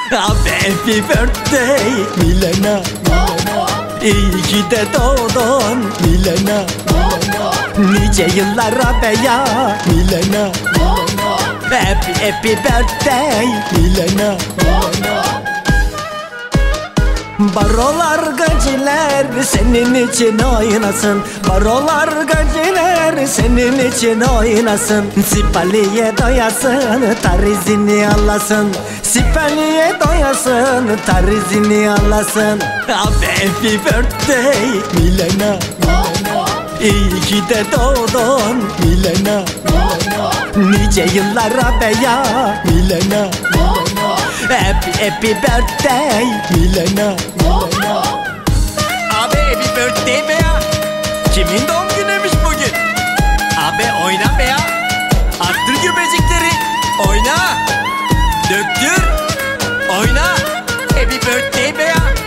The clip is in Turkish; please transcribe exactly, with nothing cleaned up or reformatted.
Happy birthday Milena, Milena. İyi ki de doğdun Milena, Milena. Nice yıllara be ya Milena, Milena. Happy happy birthday Milena, Milena. Barolar gaciler senin için oynasın. Barolar gaciler senin için oynasın. Sipaliye doyasın, tarizini alasın. Sipaliye doyasın, tarizini alasın. Happy birthday Milena, Milena. İyi ki de doğdun Milena, Milena. Nice yıllara be ya Milena, Milena. Happy happy birthday Milena, Milena. Abi happy birthday be ya. Kimin doğum günüymüş bugün? Abi oyna be ya. Arttır göbecikleri. Oyna. Döktür. Oyna. Happy birthday be ya.